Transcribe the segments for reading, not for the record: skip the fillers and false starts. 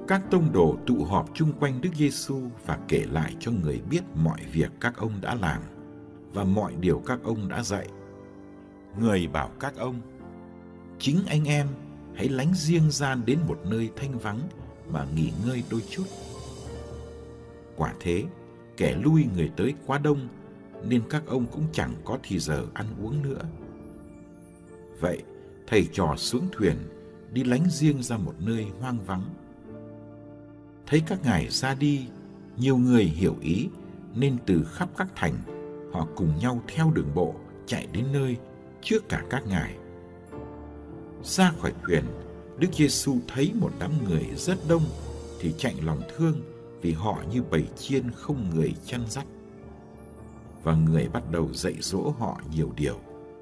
các tông đồ tụ họp chung quanh Đức Giêsu và kể lại cho người biết mọi việc các ông đã làm và mọi điều các ông đã dạy. Người bảo các ông: chính anh em hãy lánh riêng ra đến một nơi thanh vắng mà nghỉ ngơi đôi chút. Quả thế, kẻ lui người tới quá đông, nên các ông cũng chẳng có thì giờ ăn uống nữa. Vậy, thầy trò xuống thuyền, đi lánh riêng ra một nơi hoang vắng. Thấy các ngài ra đi, nhiều người hiểu ý, nên từ khắp các thành, họ cùng nhau theo đường bộ chạy đến nơi trước cả các ngài. Ra khỏi thuyền, Đức Giêsu thấy một đám người rất đông thì chạnh lòng thương, vì họ như bầy chiên không người chăn dắt. Và người bắt đầu dạy dỗ họ nhiều điều.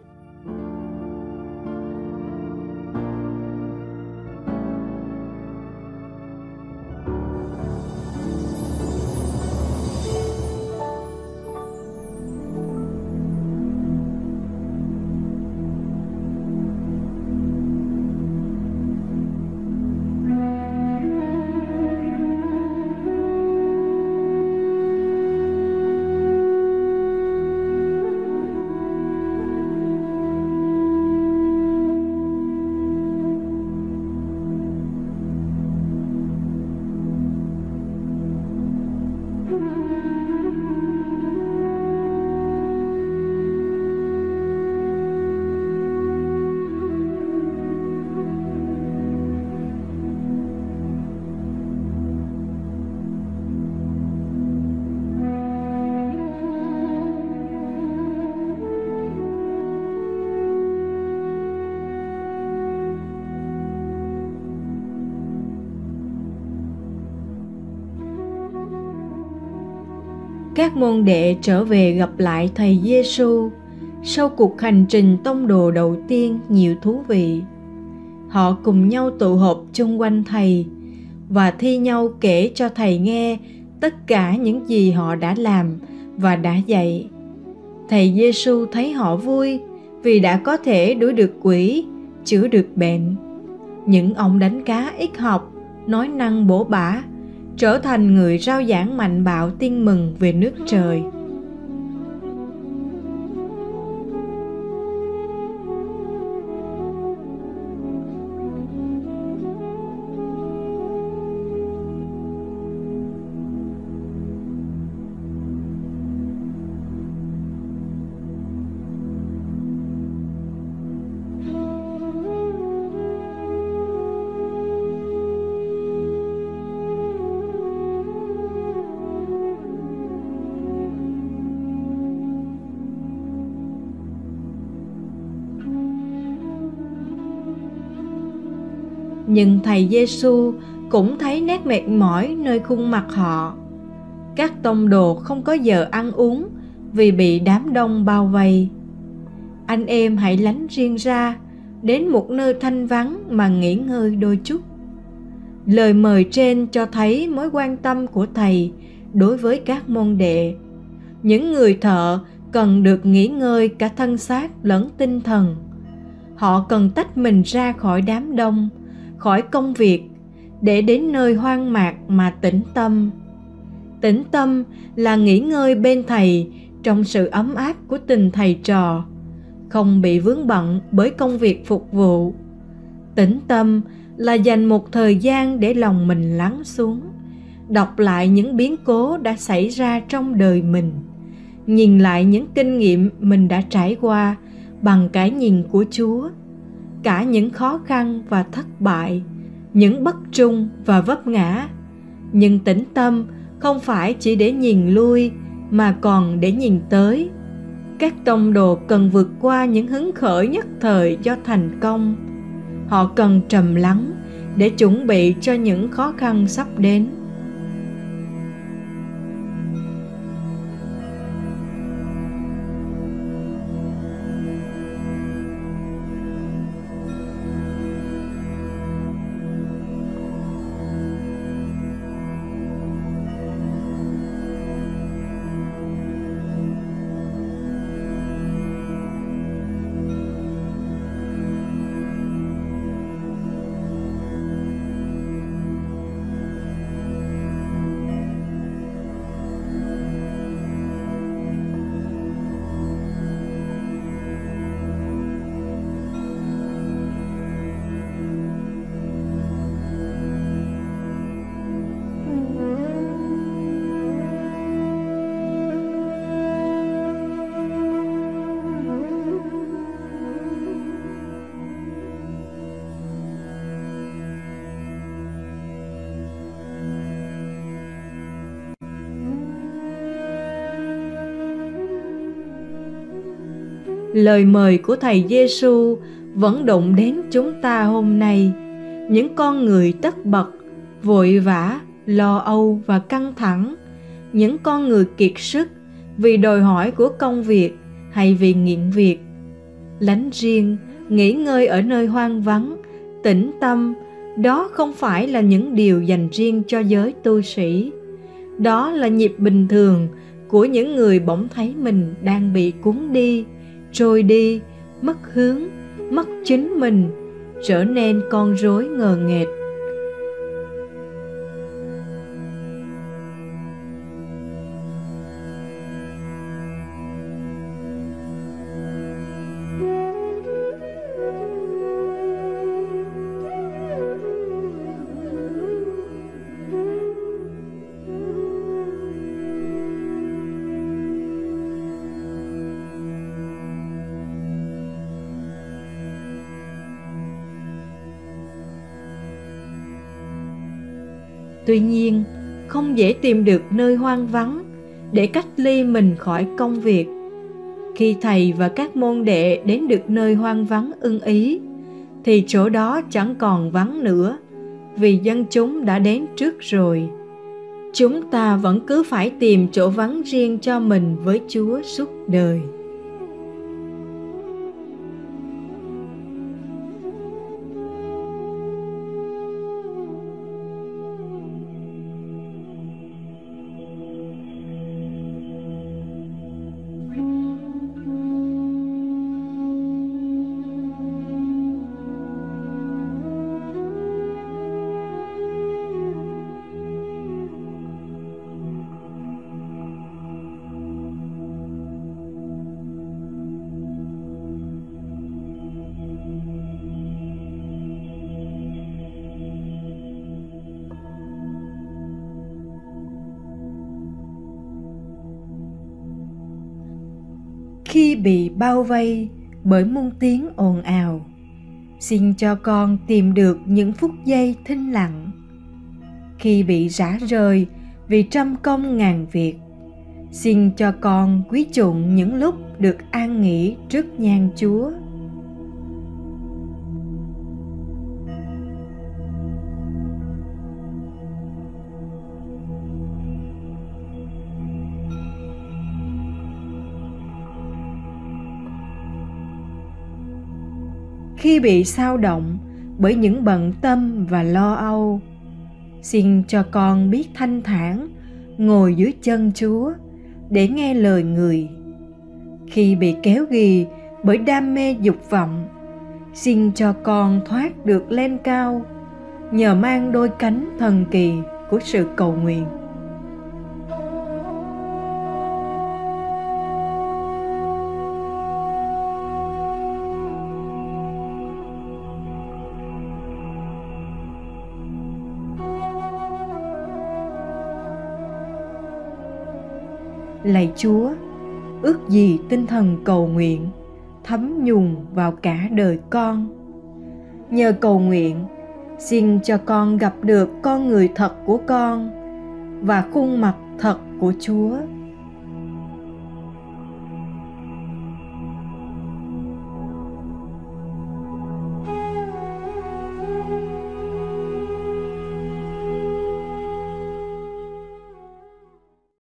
Các môn đệ trở về gặp lại thầy Giêsu sau cuộc hành trình tông đồ đầu tiên nhiều thú vị. Họ cùng nhau tụ họp chung quanh thầy và thi nhau kể cho thầy nghe tất cả những gì họ đã làm và đã dạy. Thầy Giêsu thấy họ vui vì đã có thể đuổi được quỷ, chữa được bệnh. Những ông đánh cá ít học, nói năng bổ bả, trở thành người rao giảng mạnh bạo tin mừng về nước trời. Nhưng thầy Giêsu cũng thấy nét mệt mỏi nơi khuôn mặt họ. Các tông đồ không có giờ ăn uống vì bị đám đông bao vây. Anh em hãy lánh riêng ra đến một nơi thanh vắng mà nghỉ ngơi đôi chút. Lời mời trên cho thấy mối quan tâm của thầy đối với các môn đệ. Những người thợ cần được nghỉ ngơi cả thân xác lẫn tinh thần. Họ cần tách mình ra khỏi đám đông, khỏi công việc, để đến nơi hoang mạc mà tĩnh tâm. Tĩnh tâm là nghỉ ngơi bên thầy trong sự ấm áp của tình thầy trò, không bị vướng bận bởi công việc phục vụ. Tĩnh tâm là dành một thời gian để lòng mình lắng xuống, đọc lại những biến cố đã xảy ra trong đời mình, nhìn lại những kinh nghiệm mình đã trải qua bằng cái nhìn của Chúa, cả những khó khăn và thất bại, những bất trung và vấp ngã. Nhưng tĩnh tâm không phải chỉ để nhìn lui mà còn để nhìn tới. Các tông đồ cần vượt qua những hứng khởi nhất thời do thành công. Họ cần trầm lắng để chuẩn bị cho những khó khăn sắp đến. lời mời của Thầy Giêsu vẫn đụng đến chúng ta hôm nay, những con người tất bật, vội vã, lo âu và căng thẳng, những con người kiệt sức vì đòi hỏi của công việc hay vì nghiện việc. Lánh riêng, nghỉ ngơi ở nơi hoang vắng, tĩnh tâm, đó không phải là những điều dành riêng cho giới tu sĩ. Đó là nhịp bình thường của những người bỗng thấy mình đang bị cuốn đi, trôi đi, mất hướng, mất chính mình, trở nên con rối ngờ nghệch. Tuy nhiên, không dễ tìm được nơi hoang vắng để cách ly mình khỏi công việc. Khi thầy và các môn đệ đến được nơi hoang vắng ưng ý, thì chỗ đó chẳng còn vắng nữa, vì dân chúng đã đến trước rồi. Chúng ta vẫn cứ phải tìm chỗ vắng riêng cho mình với Chúa suốt đời. Khi bị bao vây bởi muôn tiếng ồn ào, xin cho con tìm được những phút giây thinh lặng. Khi bị rã rời vì trăm công ngàn việc, xin cho con quý chuộng những lúc được an nghỉ trước nhan Chúa. Khi bị xao động bởi những bận tâm và lo âu, xin cho con biết thanh thản ngồi dưới chân Chúa để nghe lời Người. Khi bị kéo ghì bởi đam mê dục vọng, xin cho con thoát được lên cao nhờ mang đôi cánh thần kỳ của sự cầu nguyện. Lạy Chúa, ước gì tinh thần cầu nguyện thấm nhuần vào cả đời con. Nhờ cầu nguyện, xin cho con gặp được con người thật của con và khuôn mặt thật của Chúa.